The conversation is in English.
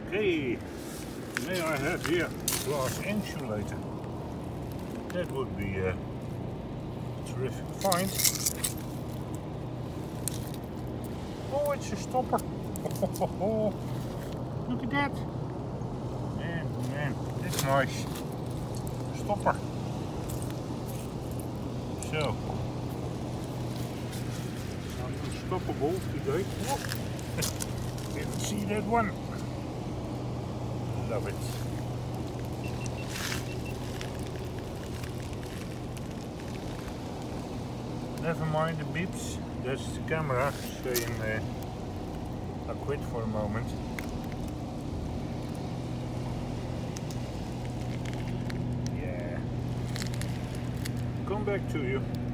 Okay, may I have here glass insulator? That would be a terrific find. Oh, it's a stopper. Look at that. Man, that's nice. Stopper. So, unstoppable today. Oh, didn't see that one. Love it. Never mind the beeps. That's the camera saying I quit for a moment. Yeah. Come back to you.